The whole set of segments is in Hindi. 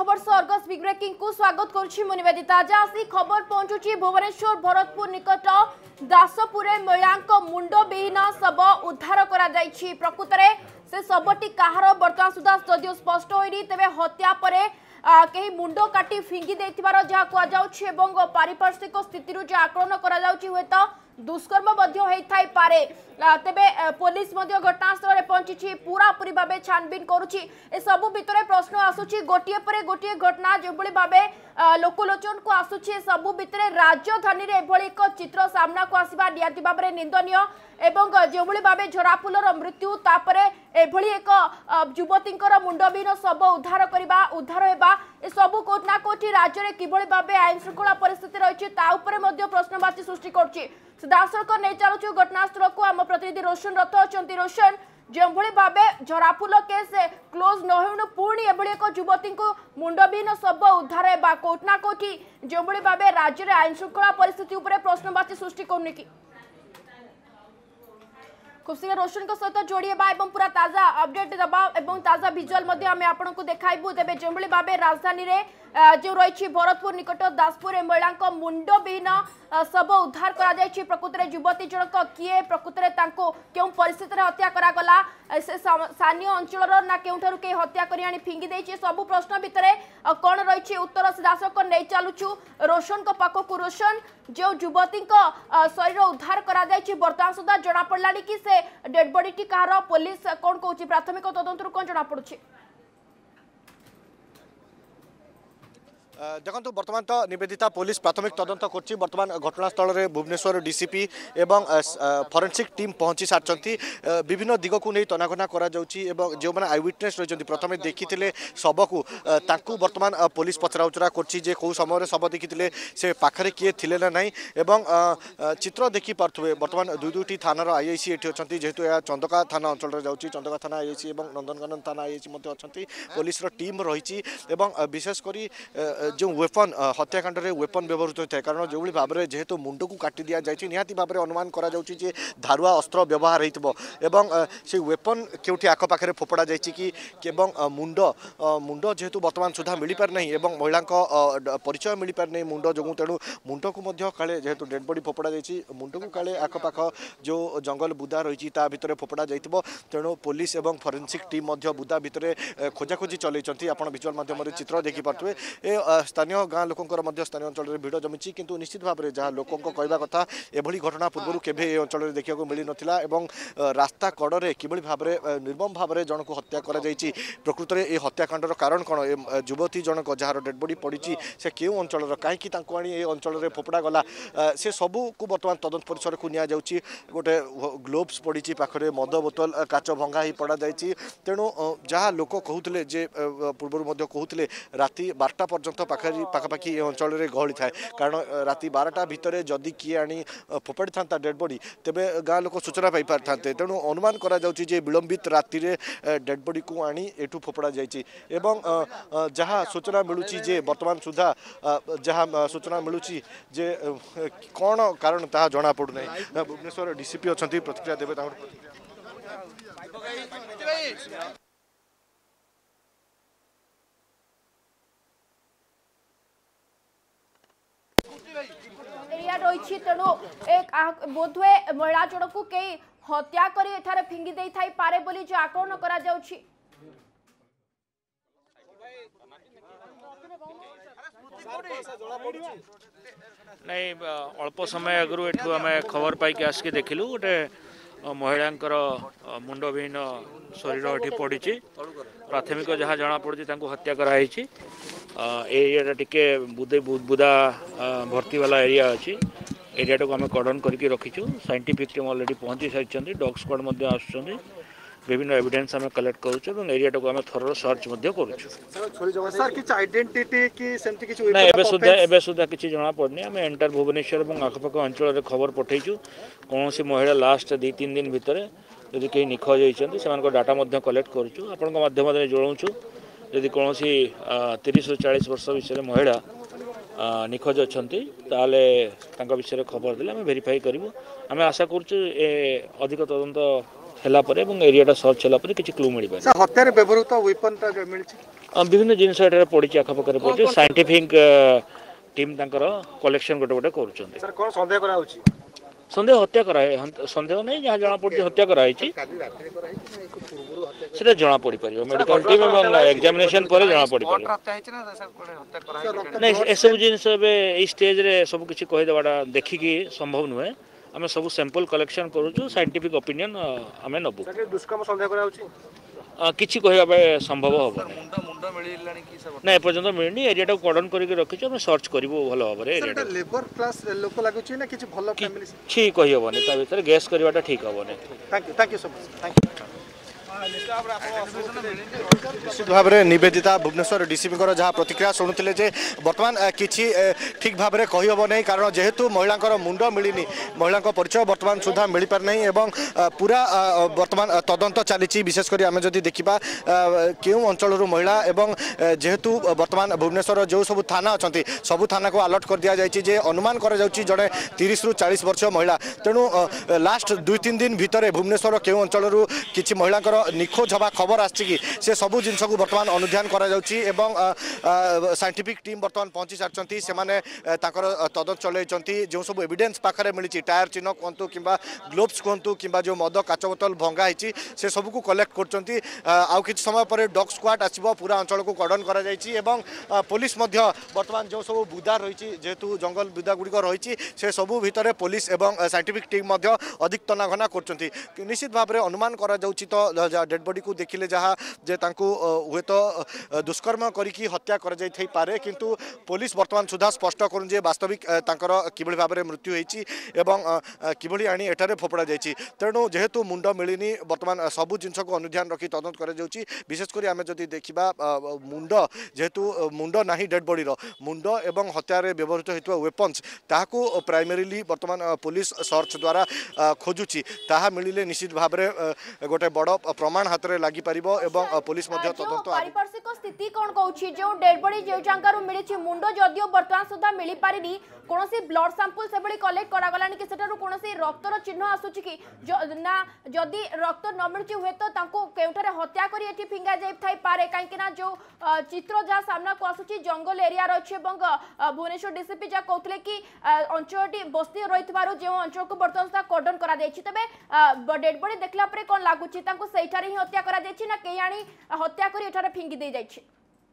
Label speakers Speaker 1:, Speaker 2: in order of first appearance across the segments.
Speaker 1: वर्ष अर्गस बिग ब्रेकिंग को स्वागत करुछि मु निवेदिता। आज आसी खबर पहुंचुछि भुवनेश्वर भरतपुर निकट दासपुर महिला मुंड विहीन शव उद्धार करा जायछि। प्रकृत में से शवटी कहार बर्तमान सुधा जदिव स्पष्ट होइनी, तेबे हत्या परे कहीं मुंड काटी फिंगी देथिबार जहा कुआ जाउछि एवं पारिपार्श्विक स्थिति जे आकलन करा जाउछि हुएत दुष्कर्म होई पारे। तेबे पुलिस घटनास्थल में पहुंची पूरा पूरी भाव छानबीन करुछि। ए सबु भितरे प्रश्न आसुछि गोटिए परे गोटिए घटना जेभली भाव लोकलोचन को आसुछि। सबु भितरे राजधानी रे एभली एक चित्र सामना को आसीबा नियाति भाव में निंदनीय एवं जेभली भाव झराफुलर मृत्यु तापरे एभली एक युवतींकर मुंडविहीन शव उद्धार हेबा ए सबु कोठ ना कोठी राज्य में किभली भाव आईन श्रृंखला परिस्थिति रही प्रश्नवाची सृष्टि करछि। सीधासख नहीं चलुछु घटनास्थल को आम प्रतिनिधि रोशन रथ अच्छा। रोशन जो भाव झराफुल केस क्लोज नहु पुणी एभली एक युवती को मुंडविहीन शव उद्धार हेबा कोठना कोठी जो भाव राज्य में आईन श्रृंखला परिस्थिति प्रश्नवाची सृष्टि करनी कि खूब शीघ्र रोशन सहित जोड़ी पूरा ताजा अपडेट दबा और ताजा भिजुआल आम आपको देखाइबू। तेज जो भाव राजधानी रे जो रही भरतपुर निकट दासपुर महिला मुंड विहीन शव उद्धार करा प्रकृत में युवती जनक किए प्रकृत में क्यों परिस्थिति हत्या करागला से स्थानीय अंचल ना केउठारु के हत्या करी आनी फिंगी देछि सबु प्रश्न भितर कौन रही उत्तर सीधासख नहीं चलुछु रोशन पाखक। रोशन जो युवती शरीर उद्धार करा बर्तमान सुधा जना पड़लानी कि से डेड बॉडी टी कहार पुलिस कौन कहूँ प्राथमिक तदंतर कौन जना पड़ुछि।
Speaker 2: देखो बर्तमान तो निवेदिता पुलिस प्राथमिक तदंत कर बर्तमान घटनास्थल में भुवनेश्वर डीसीपी एवं फरेन्सिक टीम पहुंची सारी विभिन्न दिग को नहीं तनाघना करा जो मैंने आई विटनेस रही प्रथम देखी शव को बर्तमान पुलिस पचराउचरा कर कौ समय शव देखी से पाखे किए थे ना नहीं एवं चित्र देखी पारे बर्तमान दुईटी थानार आईआईसी ये अच्छा जेहेतु यह चंदका थाना अंचल जाऊँगी चंदका थाना आईआईसी और नंदनकानन थाना आईआईसी अच्छा पुलिस टीम रही विशेषकर जो वेपन हत्याकांड में वेपन व्यवहृत होता है कारण जो भाव में जेहेतु मुंड को काटी दि जाए निहाती भाव में अनुमान करा धारुआ अस्त्र व्यवहार होता से वेपन क्योंकि आखपाखे फोपड़ा जाए मुंड मुंड जेहेतु बर्तमान सुधा मिल पार नहीं एवं महिला परिचय मिल पार नहीं मुंड जो तेणु मुंड को काले जेहेतु डेड बॉडी फोपड़ा जाए मुंड को काले आखपाख जो जंगल बुदा रही भितर फोपड़ा जाइए तेणु पुलिस एवं फरेन्सिक टीम बुदा भितर खोजाखोजी चलती आप विजुअल माध्यम चित्र देखिपे स्थानीय गाँ लोकंर स्थानीय अंचल में भिड़ जमी किंतु निश्चित भाव में जहाँ लोकों कहवा कथा एभली घटना पूर्व केवे ए अंचल में देखा मिल नाला एवं रास्ता कड़े किभली भाव में निर्मम भाव में जनक हत्या कर प्रकृत में ये हत्याकांडर कारण कौन युवती जनक जार डेड बॉडी पड़ी से क्यों अंचल कहीं आनी अंचल में फोपड़ा गला से सबू को बर्तमान तदंत परिसर को नि गोटे ग्लोव्स पड़ी पाखे मद बोतल काच भंगा ही पड़ा जाए तेणु जहाँ लोक कहते पूर्व कहते राति 12टा पर्यंत पाखापाखि ये अंचल में गहली थाए कारण राति 12टा भितर जदि किए आनी फोपाड़ी था डेड बॉडी तेबे गाँ लोक सूचना पाई पारि था तेणु अनुमान करा जाउछि जे विलंबित राति डेड बॉडी को आनी एठू फोपड़ा जाइछि एवं जहाँ सूचना मिलूची जे वर्तमान सुधा जहाँ सूचना मिलूची जे कौन कारण ताहा जना पड़ू नै भुवनेश्वर डीसीपी अछंती प्रतिक्रिया देबे
Speaker 1: रही तेणु एक बोधवे महिला जन को कई हत्या कर फिंगी दे पारे बोली जो आकलन करा जाउछि।
Speaker 3: नहीं अल्प समय आगु एठू आम खबर पाई आसिक देखिलु गोटे महिला मुंड विहीन शरीर ये पड़ी प्राथमिक जहाँ जना पड़ी हत्या कराई एरिया टिके बुदा भर्ती वाला एरिया अच्छी एरिया को आम कर्डन करके रखीचु साइंटिफिक टीम ऑलरेडी पहुंची सारी डॉग स्क्वाड आसुँच विभिन्न एविडेंस आम कलेक्ट करुँ एरिया को आम थर सर्च करुँ सुधा किसी जना पड़नी आम एंटायर भुवनेश्वर और आखपाख अंचल खबर पठेचु कौन सी महिला लास्ट 2-3 दिन भितर यदि कहीं निखोज होती से डाटा कलेक्ट करुँ आपण मध्यम जोड़ूँ यदि कौन 30 ରୁ 40 वर्ष विषय महिला निखोज अच्छा विषय खबर देले आम भेरीफाई करूँ आम आशा करूँ अधिक तदंत एरिया सर्च है किसी क्लू मिल पारे
Speaker 2: हत्यार व्यवहृत वेपन
Speaker 3: विभिन्न जिन पड़ी आखपाखे पड़ी साइंटिफिक टीम कलेक्शन गोटे गोटे कर सन्देह हत्या कराए सन्देह नहीं जहाँ जना पड़ी हत्या कराई से जना पड़ पार मेडिकल टीम और एग्जामिनेशन पर जना पड़ पार नहीं एसबू जिन स्टेज रे सब किसी कहीदेवाटा देखिकी संभव नुहे आम सब सैंपल कलेक्शन करूँ साइंटिफिक ओपिनियन आम नबू
Speaker 2: दुष्कर्म सन्देह
Speaker 3: किसी कहवा संभव हम ना एपर्तंत मिलनी एरिया कर्डन करके रखी सर्च करूँ भल भाव में
Speaker 2: लेबर क्लास लोक लगुच ना किसी भल फैमिली
Speaker 3: ठीक कही हेनी ता भर गैस करवाटा ठीक हेनी
Speaker 2: थैंक यू सो मच निश्चित भाव में निवेदिता भुवनेश्वर डीसीपी जहाँ प्रतिक्रिया शुणुते जे बर्तमान किसी ठीक भाव में कही हम नहीं कारण जेहेतु महिला मुंड मिलनी महिला परिचय बर्तमान सुधा मिल पार नहीं एवं पूरा बर्तमान तदंत चली विशेषकर आम जदि देखा क्यों अंचल महिला एवं जेहेतु बर्तमान भुवनेश्वर जो सब थाना अच्छा सबू थाना को अलर्ट कर दि जाए अनुमान कर जड़े 30 ରୁ 40 वर्ष महिला तेणु लास्ट 2-3 दिन भितर भुवनेश्वर क्यों अंचल किसी महिला निखोज हवा खबर आसी से सबू जिन को बर्तमान अनुधान कर साइंटिफिक टीम बर्तमान पहुंची सारी से तदंत चलती जो सब एविडेंस पाखे मिली टायर चिन्ह कहतु कि ग्लोव्स कहतु कि जो मद काच बोतल भंगा होती से सबको कलेक्ट कर समय पर डॉग स्क्वाड आसो पूरा अंचल को कर्डन कर पुलिस बर्तमान जो सब बुदा रही जेहेतु जंगल बुदा गुड़िक रही से सबू भितर पुलिस एवं साइंटिफिक टीम अधिक तनाघना कर निश्चित भाव में अनुमान कर डेड बॉडी को देखिले जहाँ जे हुए तो दुष्कर्म करी हत्या कर पारे किंतु पुलिस वर्तमान सुधा स्पष्ट करूँ जे वास्तविक कि भाव में मृत्यु होती कि आनी एठारे फोपड़ा जाइए तेणु जेहेतु मुंड मिलनी बर्तमान सबू जिन को अनुधान रखी तदंत कर विशेषकर आम जदि देखा मुंड जेहेतु मुंड ना डेड बॉडी मुंड एवं हत्यार व्यवहृत होता वेपन्स ताकू प्राइमरीली बर्तमान पुलिस सर्च द्वारा खोजुची ताहा मिलिले निश्चित भाव में गोटे बड़ प्रमाण हाथ में लगी पार पुलिस तदंत
Speaker 1: पारिपार्श्विक स्थिति कौन कहूँ जो डेड बॉडी जो जगह मिली मुंड जदियो बर्तमान सुधा मिल पारिनी कौन ब्लड सैंपल से कलेक्ट करागला कि कौन रक्तर चिन्ह आसूची कि ना जदि रक्त न मिलूँ हुए तो केउठारे हत्या करी फिंगा जाई पारे कहीं जो चित्र जहाँ सामना को आसूची जंगल एरिया रही भुवनेश्वर डीसीपी जहाँ कहते कि अंचल बस्ती रही जो अंचल को बर्तमान सुधा कर्डन कर डेड बॉडी देखला कौन लगुच सेठारे ही हत्या करा ना कहीं आनी हत्या कर फिंगी दे जाइए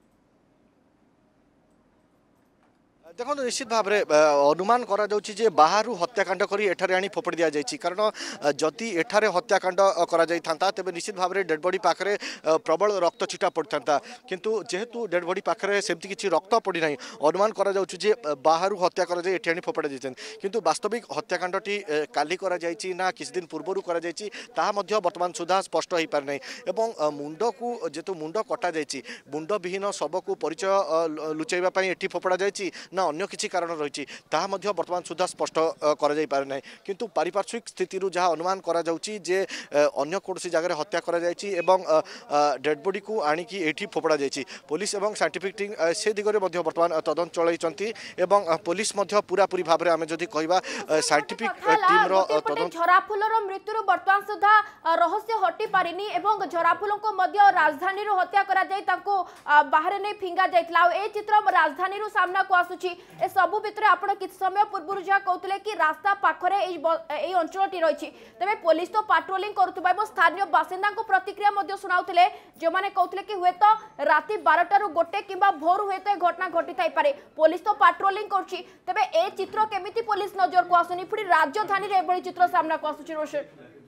Speaker 2: देखो निश्चित भाव में अनुमान करा बाहर हत्याकांड करी एठारे आनी फोपड़ी दि जाए कारण जदि एठारे हत्याकांड करा जाइथा तेबे निश्चित भाव में डेड बॉडी पाखे प्रबल रक्त छिटा पड़ता किंतु जेहेतु डेड बॉडी पाखे सेमती किसी रक्त पड़ी ना अनुमान करा बाहर हत्या कर आनी फोपड़ा जाइए किंतु वास्तविक हत्याकांडटी काली करा जाइए ना किसी दिन पूर्व करा जाइए बर्तमान सुधा स्पष्ट हो पार नहीं मुंड को जेतु मुंड कटा जाइए मुंड विहीन शव को परिचय लुचाइवाई एटी फोपड़ा जाइए ना अन्य किसी कारण रही बर्तमान सुधा स्पष्ट कर ना किंतु पारिपार्श्विक स्थिति जहाँ अनुमान करा जे अन्य कौन जगह हत्या करा डेड बॉडी को आणिकी एठी फोपड़ा जाइए पुलिस एवं साइंटिफिक टीम से दिगरे बर्तमान तदंत चलती पुलिस पूरा पूरी भाव में आम जदि कहवा साइंटिफिक टीम तदंत
Speaker 1: झराफुलर मृत्यु बर्तमान सुधा रहस्य हटि पारिनी एवं झराफुल को राजधानी हत्या करा बाहर नहीं फिंगा जाइला ए चित्र राजधानी सामना को आसुची ए सबु भितर आपण किछ समय पूर्व जहाँ कहते कि रास्ता पाखरे ए अंचलटी रही तेज पुलिस तो पाट्रोलिंग करुवा और स्थानीय बासिंदा प्रतिक्रिया शुणाउथिले जो माने कहते कि हुए तो राति 12 गोटे कि भोर हुए तो घटना घटी थाई पारे पुलिस तो पाट्रोलिंग करुछि तेबे ए चित्र केमिति पुलिस नजर को आसुनी पुणी राजधानी रे एभली चित्र सामना को आसुछि रोशन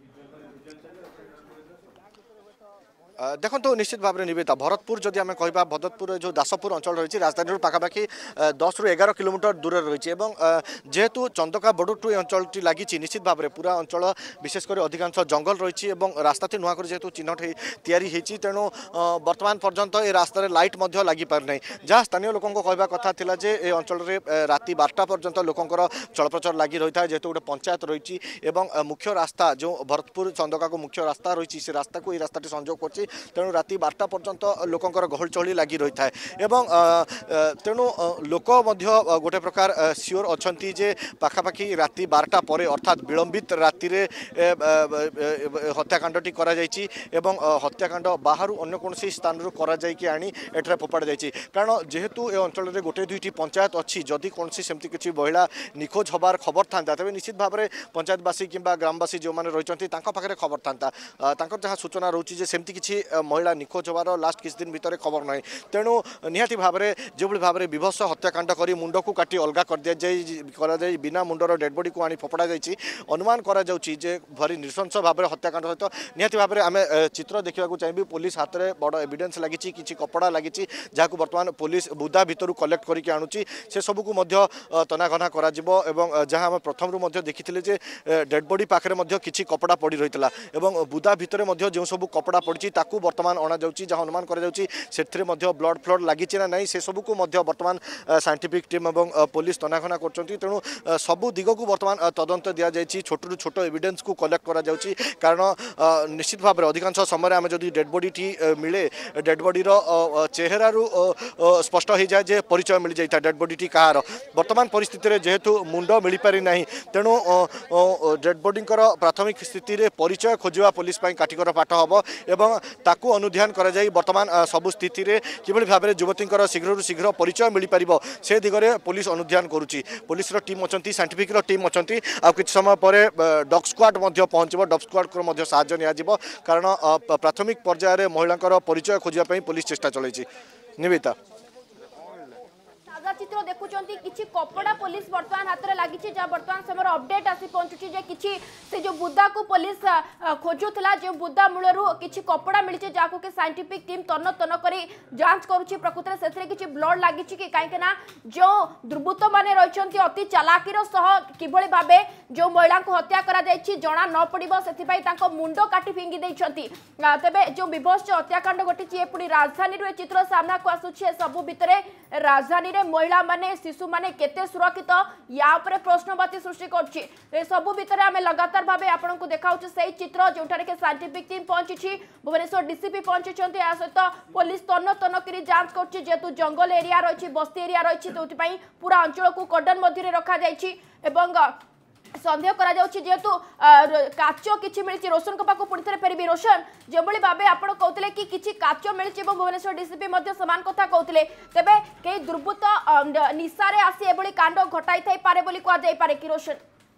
Speaker 2: देखो तो निश्चित भाव में निवेदिता भरतपुर जदि आम कह भरतपुर जो दासपुर अंचल रही राजधानी पाखापाखि 10 ରୁ 11 किलोमीटर दूर रही जेहेतु चंदका बॉर्डर टू अंचल लगी निश्चित भाव में पूरा अंचल विशेषकर अधिकांश जंगल रही रास्ता नुआ कर जेहेतु चिन्ह या तेणु बर्तमान पर्यंत ए रास्तार लाइट लगी पार ना जहाँ स्थानीय लोकों कहवा कथा था जे ए अंचल राति 12टा पर्यंत लोकंर चलप्रचल लगी रही है जेहेतु गोटे पंचायत रही मुख्य रास्ता जो भरतपुर चंदका को मुख्य रास्ता रही से रास्ता को रास्ता संजोग कर तेणु राति 12टा पर्यंत लोकंकर गहल चहली लगी रही है एवं तेणु लोक गोटे प्रकार सियोर अच्छी जे पाखापाखि राति 12टा पर अर्थात विलंबित राति हत्याकांडटी करा जायछि एवं हत्याकांड बाहर अन्य कौन स्थान करा जायकि आनी एठारे फोपाड़ जायछि कारण जेहेतु ए अंचल में गोटे दुईटी पंचायत अच्छी जदि कौन सेमती किसी महिला निखोज हबार खबर था तेज निश्चित भाव में पंचायतवासी किंबा ग्रामवासी जो मैंने रही पाखे खबर था जहाँ सूचना रोचे जे सेमती किसी महिला निखोज हबार लास्ट किसी दिन भितर खबर ना तेणु निहाती भाव में जो भाव में विभत्स हत्याकांड कर मुंड को काटी अलग कर दिया बिना मुंडर डेड बॉडी को आनी फोपड़ा जाइए अनुमान करा जाउची जे भारी नृशंस भाव में हत्याकांड सहित निहाती भाव में आम चित्र देखा चाहिए पुलिस हाथ में बड़ एविडेंस लगी किसी कपड़ा लगी जहाँ बर्तमान पुलिस बुदा भितर कलेक्ट करके आणुची से सबको तनाघना करा जहाँ आम प्रथम देखी जे डेड बॉडी पाखे किसी कपड़ा पड़ रही है बुदा भितर जो सब कपड़ा पड़ी बर्तमान अणा जहाँ अनुमान कर ब्लड फ्लड लगी ना नहीं से सबको बर्तमान साइंटिफिक टीम और पुलिस तनाघना कर सबू दिग को बर्तमान तदंत दि जाए छोटू छोट एविडेंस को कलेक्ट करा जाउची कारण निश्चित भाव में अधिकांश समय आम जब डेड बॉडी टी मिले डेड बॉडी चेहरारू स्पष्ट हो जाए जे परिचय मिल जाता डेड बॉडी टी कहार वर्तमान परिस्थिति जेहेतु मुंड मिल पारि ना तेणु डेड बॉडी प्राथमिक स्थिति रे परिचय खोजा पुलिस काटिकर पाठ हम एवं ताकू अनुध्यान कर बर्तमान सबु स्थिति रे किभली भाव में युवती शीघ्र शीघ्र परिचय मिल पार से दिगरे पुलिस अनुध्यान करुच्ची पुलिस टीम अच्छा साइंटिफिक टीम अच्छा किसी समय पर डॉग स्क्वाड पहुँच डॉग स्क्वाड को साहाय्य निया कारण प्राथमिक पर्यायर महिला परिचय खोजापी पुलिस चेष्टा चलाई निवेदिता
Speaker 1: ताजा चित्र देखुचंती किछि कपड़ा पुलिस वर्तमान हाथ में लगी जहाँ वर्तमान समय अपडेट आसी पहुंचुची जे किछि से जो बुद्धा को पुलिस खोजुला जो बुद्धा मूलरू किछि कपड़ा मिली जहाँ कि साइंटिफिक टीम तन तन करी जांच करुच्ची प्रकृत से किछि ब्लड लगी कि कहीं जो दुर्बृत्त माने रही अति चालाकीर सह किभली भाबे जो महिला को हत्या करा जायछि जना न पड़िबो सेथिपाई तांको मुंड काटी फिंगी दैछंती तेबे जो विभत्स हत्याकांड घटिछि ए पुणी राजधानी रे चित्र सामना को आसुछि सबु भितरे राजधानी रे महिला माने शिशु माने केते सुरक्षित या उपरे प्रश्नवाची सृष्टि करछि सबु भितरे आमे लगातार भाबे आपन को देखाउछि सेही चित्र जोठारे के साइंटिफिक टीम पहुंची भुवनेश्वर डीसीपी पहुंचीछंती आ सहित पुलिस तन तन करी जांच करछि जेतु जंगल एरिया रहिछि बस्ती एरिया रहिछि तोति पई पूरा अंचल को कर्डन मध्य रखा जाइछि एवं सन्देह करा जाउछि जेतु काच किछि मिलछि रोशन को पाको पुणी थे फेरबी रोशन जो भाव आप कहते कि किछि काच मिलछि भुवनेश्वर डीसीपी समान कथा कहते तेबे कई दुर्बृत्त निशारे आसी एभली कांड घटाई थाई पारे बोली कहा जाई पारे कि रोशन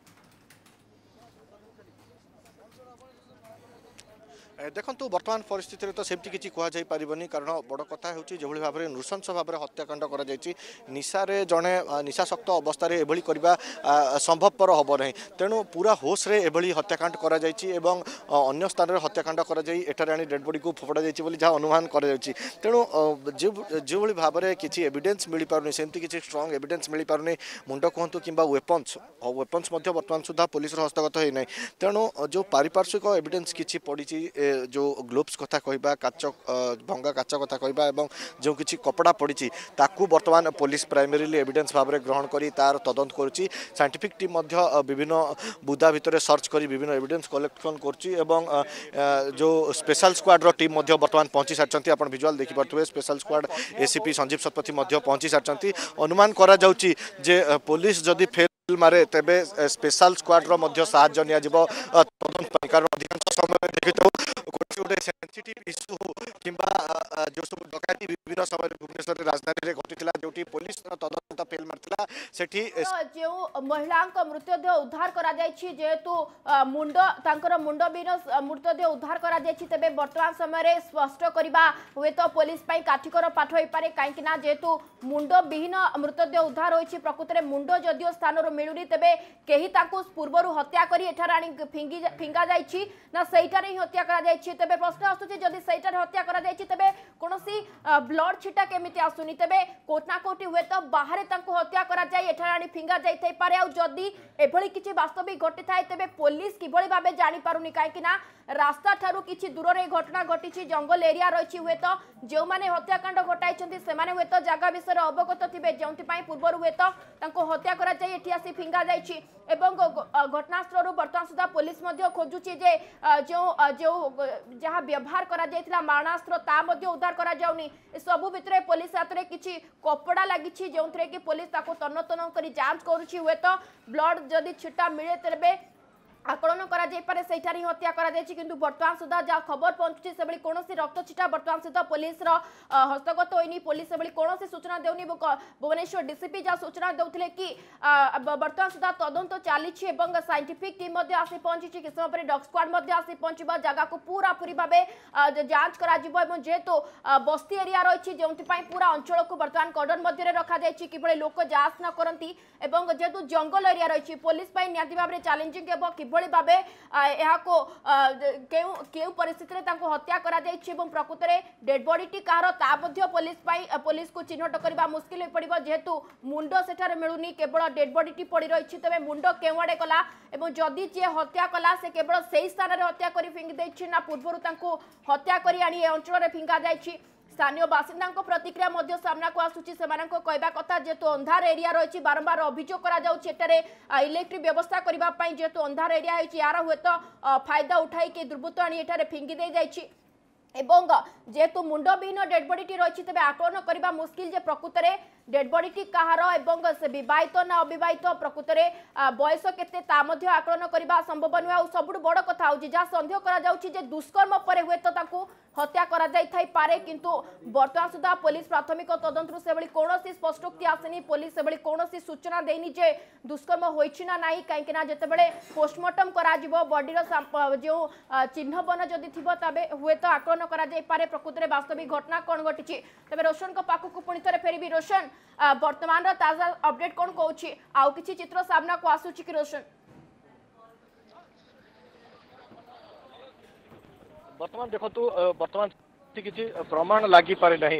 Speaker 2: देखो बर्तमान परिस्थिति तो सेमती किसी कहनी कारण बड़ कथा हो जो भाव में नृशंस भाव में हत्याकांड कर निशारे जड़े निशाशक्त अवस्था एभली करवा संभवपर हम ना तेणु पूरा होश रे एभली हत्याकांड कर अन्य स्थान में हत्याकांड कर डेड बॉडी को फोपड़ा जाइए जहाँ अनुमान कर तेणु जो भाव में किसी एविडेंस मिल पारनी सेमती किसी स्ट्रंग एविडेंस मिल पारनी मुंड कहतु कि वेपन्स बर्तमान सुधा पुलिस हस्तगत होना तेणु जो पारिपार्श्विक एविडेंस किसी पड़ी जो ग्लोव्स कथा कहबा काच भंगा काच कथा कहबा एवं जो किसी कपड़ा पड़ी ताकू बर्तमान पुलिस प्राइमरीली एविडेंस भाव में ग्रहण करी तार तदंत करुच्ची साइंटिफिक टीम विभिन्न बुदा भितर सर्च करी विभिन्न एविडेंस कलेक्शन करुच्ची एवं जो स्पेशल स्क्वाड टीम बर्तमान पहुंची सारी आप विजुअल देखिपे special squad ACP Sanjeev Satapathy पहुंची सारी अनुमान करा जाउची जे पुलिस जदि फेल मारे तेबे स्पेशल स्क्वाड साहाय्य निया तदंत कारण अधिकांश समय देखिए गोटे सेंसिटिव इश्यू कि जो सब डकायती विभिन्न समय भुवनेश्वर राजधानी में घटी जो पुलिस तदंत फेल मारता सेठी
Speaker 1: जो महिला मृतदेह उद्धार करा जायछि जेहेतु मुंडविहीन मृतदेह उद्धार करा जायछि तेबे वर्तमान समय स्पष्ट करबा हुए तो पुलिस पई काठिकर पाठ होई पारे काईकिना जेहेतु मुंडविहीन मृतदेह उद्धार होइछि प्रकृत में मुंड जदियो स्थान मिलुनी तेबे केही ताकू पूर्वरु हत्या करी एठार आनी फिंगा जायछि ना सेइटारे ही हत्या करा जायछि तेबे प्रश्न आसुछि जदि सेइटारे हत्या करा जायछि तेबे कोनोसी ब्लड छिटा केमिति आसुनी तेबे कोटना कोटी हुए तो बाहर तांको हत्या करा जाय एठार आनी फिंगा जाय थाई पारे आ जदि एभली किछि वास्तविक घटी थाए तेबे पुलिस किभली भाबे जानि पारुनी काईकिना रास्ता ठारू किछि दूर रे घटना घटिछि जंगल एरिया रहिछि हुए तो जो माने हत्याकांड घटाइछन्ति सेमाने हुए तो जागा विषय अवगत थिबे जेउथि पई पूर्वरु हुए तो तांको हत्या करा जाय एठी आसी फिंगा जायछि एवं घटनास्थल बर्तमान सुधा पुलिस खोजुची जे जो जो जहाँ व्यवहार करा जायतिला मारणास्त्र ता उद्धार करा जाउनी सबु भितरे पुलिस हाथ में किछि कपड़ा लागिछि जो कि पुलिस ताको तन्न तन्न करी जांच करुछि हुए तो ब्लड जदि छिटा मिले तेबे आकलन करा जाय पारे सेठारी हत्या करा जायछि किंतु वर्तमान सुधा जा खबर पहुंचुछि सेबली कोनोसी रक्त छिटा वर्तमान सुधा पुलिस रो हस्तगत होइनी पुलिस सेबली कोनोसी सूचना देउनी भुवनेश्वर डीसीपी जा सूचना देउथिले कि वर्तमान सुधा तदंत चालिछि एवं साइंटिफिक टीम मध्ये आसी पहुंचिछि कि समय पर डॉग स्क्वाड मध्ये आसी पहुंचबा जगह को पूरा पूरी भाबे जांच करा जिवो एवं जेतो बस्ती एरिया रहिछि जेउंति पई पूरा अंचल को वर्तमान कॉर्डन मध्ये रखा जायछि किबळे लोक जांच न करंती एवं जेतु जंगल एरिया रहिछि पुलिस पई नियाति भाबरे चैलेंजिंग एवं किभଳି भाबे एहाको केउ परिस्थिति रे तांको हत्या करा जायछि एवं प्रकृत रे डेड बॉडी टी कार ता मध्ये पुलिस को चिन्हट करबा मुश्किल हो पड़िबो जेहेतु मुंडो सेठारे मिलुनी केवल डेड बॉडी टी पड़ी रहिछि तबे मुंडो केवाडे कला एवं जदि जे हत्या कला से केवल सेही स्थान रे हत्या करी फिंगी दैछि ना पूर्वरु तांको हत्या करी आनी ए अंचल रे फिंगा जायछि स्थानीय बासिंदा प्रतिक्रिया मध्य सामना को आसुची सेमानक कहबा कथा जेतु अंधार एरिया रही बारंबार अभियोग करा जाउछि एटारे इलेक्ट्रिक व्यवस्था करबा पई जेतु अंधार एरिया होइछि यार हुए तो फायदा उठाई के दुर्बृत्त आनी एटारे फिंगी दे जाइछि एवं जेतु मुंड विहीन डेड बॉडी टी रही तेज आकलन करने मुस्किल जे प्रकृत में डेड बॉडी टी कहार एवं से बहित ना अबिवाहित प्रकृत में बयस केते आकलन करने संभव नुहे आ सबुठ बड़ कथा हूँ जहाँ सन्देह कर दुष्कर्म पर हुए तो हत्या करा जाई पारे किंतु वर्तमान सुधा पुलिस प्राथमिक तदंतु से कौन स्पष्टोक्ति आसनी पुलिस से कौन सूचना देनी जे दुष्कर्म होइछि ना नाही कहीं जितेबाला पोस्टमार्टम करा बॉडीर जो चिन्ह बन जदि थी तबे हुए तो आकलन करा जाई पारे प्रकृत में वास्तविक घटना कौन घटी तेज रोशन को पाखक पुणी थे फेरबी रोशन वर्तमान ताजा अपडेट कौन कहूँ आउ किछि चित्र सामना को आसुछि कि रोशन
Speaker 2: वर्तमान देखो वर्तमान किसी प्रमाण लगी पारे नहीं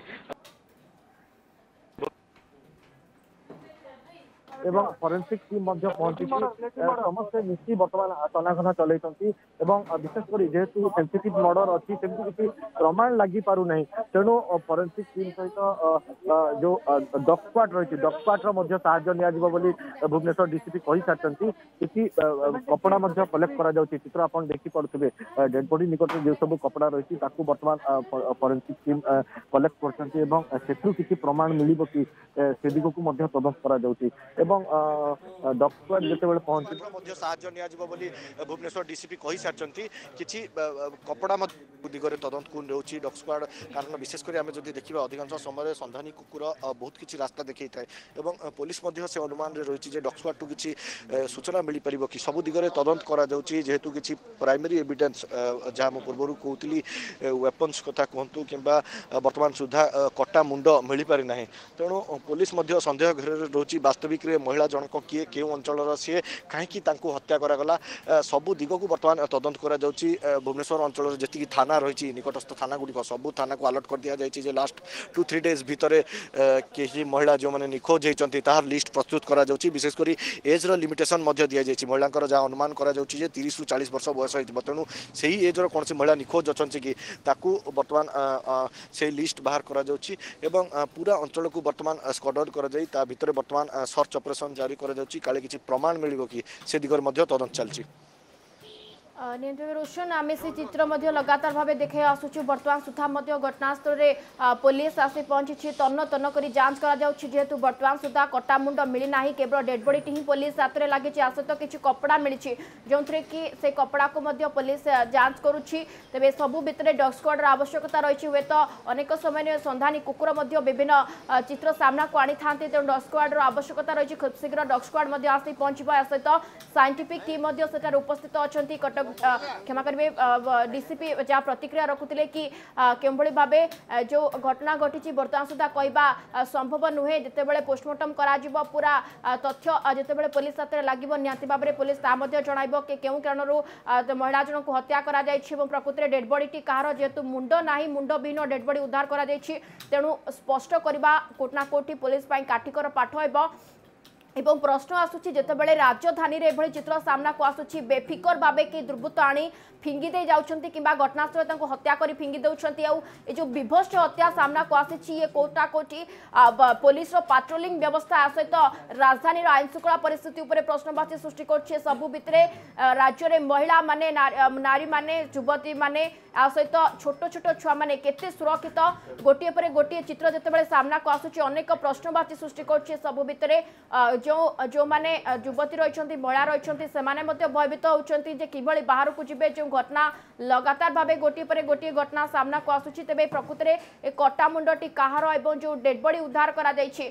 Speaker 2: एवं फॉरेंसिक टीम पहुंची समस्त मिसी बर्तमान तनाघना चलती विशेषकर जेहेतु सेंसिटिव मर्डर अच्छी सेमती किसी प्रमाण लगी पारु नहीं तेणु फॉरेंसिक टीम सहित जो डॉग स्क्वाड रही डॉग स्क्वाड साहाय्य भुवनेश्वर डीसीपी कही सारी किसी कपड़ा कलेक्ट करा चित्र आप देखी पारे डेड बॉडी निकट जो सब कपड़ा रही बर्तमान फॉरेंसिक टीम कलेक्ट कर प्रमाण मिल कि से दिग को तदंत करा डॉग स्क्वाड जितेबाला पहुंचे साहाय्य भुवनेश्वर डीसीपी कही सारी किसी कपड़ा दिगरे तदंत को रोचे डॉग स्क्वाड कारण विशेषकर आम जब देखा अधिकांश समय सन्धानी कुकुर बहुत किसी रास्ता देखी था पुलिस से अनुमान रही डॉग स्क्वाड टू किसी सूचना मिल पार कि सब दिगरे तदंत करा जेहेतु किसी प्राइमरी एविडेंस जहाँ मुझे पूर्व कहती वेपन्स कथा कहतु कि बर्तमान सुधा कटा मुंड मिल पारि ना तेणु पुलिस सन्देह घेर रोचे वास्तविक महिला जनक किए केउ अंचल सी कहीं हत्या करागला सबू दिग को बर्तमान तदंत करा भुवनेश्वर अंचल जी थाना रही निकटस्थ थाना गुड़िक सबू थाना को अलर्ट कर दि जाए लास्ट 2-3 डेज भितर कहीं महिला जो मैंने निखोज होती तार लिस्ट प्रस्तुत करा विशेषकर एज लिमिटेशन दि जाए महिला जहाँ अनुमान करा 30 ରୁ 40 वर्ष बयस हो तेणु से ही एजर कौन से महिला निखोज अच्छा कि बर्तमान से लिस्ट बाहर करा पूरा अंचल को बर्तमान स्क्वाड करा भितर बर्तमान सर्च ऑपरेशन जारी करा काले किसी प्रमाण मिल कि से दिगरे तदंत चलती
Speaker 1: रोशन आम से चित्र लगातार भाव देखे आसुचु बर्तमान सुधा घटनास्थल में पुलिस आसी पहुंची तन्न तन्न कर जांच करेतु बर्तमान सुधा कटा मुंड मिलना केवल डेड बॉडी ही पुलिस हाथ में लगी सहित किसी कपड़ा मिली जो कि से कपड़ा को पुलिस जांच करुच्ची तेज सबू भितर डॉग स्क्वाड आवश्यकता रही हुए तो अनेक समय सन्धानी कुकुर विभिन्न चित्र सामना को आनी था तेणु डॉग स्क्वाड आवश्यकता रही खूब शीघ्र डॉग स्क्वाड आसी पहुंचवा सहित साइंटिफिक टीम उपस्थित अच्छा कटक क्षमा करेंगे डीसीपी जहाँ प्रतिक्रिया रखुते कि केभली भाव जो घटना घटी बर्तमान सुधा कहवा संभव नुहे जितेबाला पोस्टमार्टम करा पूरा तथ्य जितेबाला पुलिस हाथ में लगे निहाती भाव में पुलिस जन कि केउ कारण महिला जन को हत्या करा प्रकृत में डेड बॉडी टी कहार जेहेतु मुंड ना मुंड विहीन डेड बॉडी उद्धार करा तेणु स्पष्ट करवा कोटना कोटी पुलिस काठिकर पाठ एवं प्रश्न आसूची जितेबाला राजधानी रे एभली चित्र सामना को आसूची बेफिकर भावे कि दुर्बृत्त आनी फिंगी दे जाउछंती किंबा घटनास्थल तांको हत्या करी फिंगी दउछंती आ ए जो विभत्स हत्या सामना को आसीची ये कोटा कोटी पुलिस रो पेट्रोलिंग व्यवस्था सहित राजधानी रो आईन शृंखला परिस्थिति उपरे प्रश्नवाची सृष्टि करछे सबु भितरे राज्य रे महिला माने नारी माने युवती माने आ सहित छोट छोट छुआ माने केते सुरक्षित गोटे पर गोटे चित्र जितेबाला सामना को आसूची अनेक प्रश्नवाची सृष्टि करछे सबु भितरे जो माने युवती रही महिला रही से भयभीत होती किभली बाहर को जीवे जो घटना लगातार भाव गोटे पर गोटे घटना सामना को आसूची तेबे प्रकृत में कटा मुंडटी कहार एवं जो डेड बॉडी उद्धार करा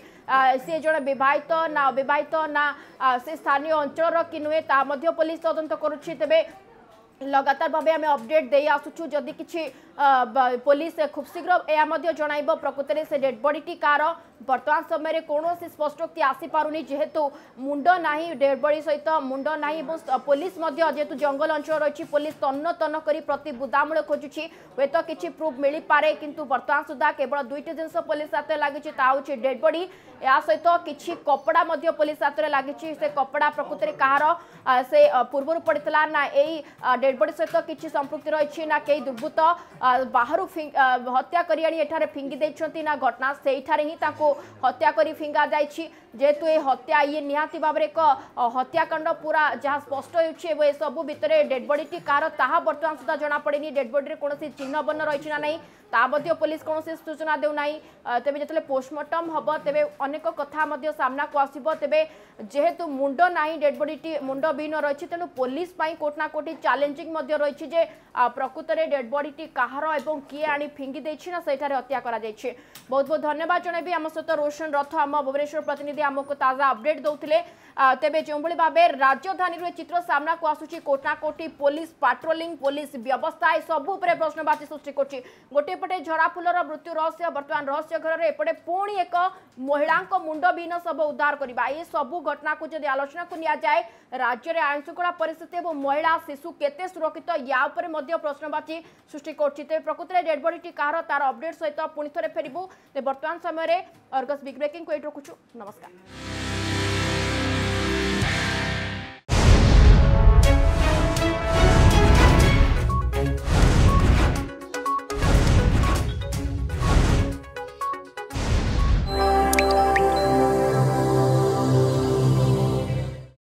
Speaker 1: सी जड़े विवाहित ना अविवाहित ना से स्थानीय अंचल कि नुहे ता पुलिस तदंत करुछि तेबे लगातार भाव आम अपडेट दे आसुचु जदि किछि पुलिस खूब शीघ्र यह जन प्रकृत में से डेड बॉडी कार वर्तमान समय कौन स्पष्टोक्ति आसी पारुनी जेहेतु मुंड ना डेड बॉडी सहित मुंड ना पुलिस जेहेतु जंगल अंचल रही पुलिस तन्न तन्न कर प्रति बुदामूल खोजुची हे तो किसी प्रूफ मिल पारे किंतु वर्तमान सुधा केवल दुईटी जिनस पुलिस हाथ लगी डेड बॉडी या सहित किसी कपड़ा पुलिस हाथ लगी से कपड़ा प्रकृत में कहार से पूर्व पड़ता ना यही डेड बॉडी सहित किसी संपृक्ति रही ना कई दुर्बृत्त बाहर हत्या करी फिंगी देछंती ना घटना से ही हत्या करी फिंगा जाइछि जेहेतु ये हत्या ये निहाती भाव एक हत्याकांड पूरा जहाँ स्पष्ट हो सबू भितर डेड बॉडी टी कार ताहा वर्तमान सुधा जना पड़ेनी डेड बॉडी कौन चिन्ह बर्ण रही ना नहीं ता पुलिस कौन सूचना देना तेज जो पोस्टमार्टम हम तेज अनेक कथा सामना को आसब तेज जेहेतु मुंड ना डेड बॉडी टी मुंड विहीन रही तेणु पुलिस कोटना कोटी चैलेंजिंग रही है प्रकृत में डेड बॉडी टी कहार और किए आनी फिंगी देना से हत्या कर बहुत बहुत धन्यवाद जनइबी आम सहित रोशन रथ आम भुवनेश्वर प्रतिनिधि आमको ताजा अपडेट दौले तेबे जो भाव राजधानी चित्र सामना को आसूची कोटना कोटी पुलिस पेट्रोलिंग पुलिस व्यवस्था सबू प्रश्नवाची सृष्टि कर गोटे पटे झराफुलर मृत्यु रहस्य बर्तमान रहस्य घर में एपटे पुणी एक महिला मुंड विहीन शव उद्धार करवा ये सबू घटना को जब आलोचना को नि जाए राज्य में आईन श्रृंखला परिस्थिति और महिला शिशु केते सुरक्षित या प्रश्नवाची सृष्टि कर प्रकृत में डेड बॉडी कहार तार अपडेट सहित पुणी थे फेरबू बर्तमान समय अर्गस बिग ब्रेकिंग को ये रखुचु नमस्कार।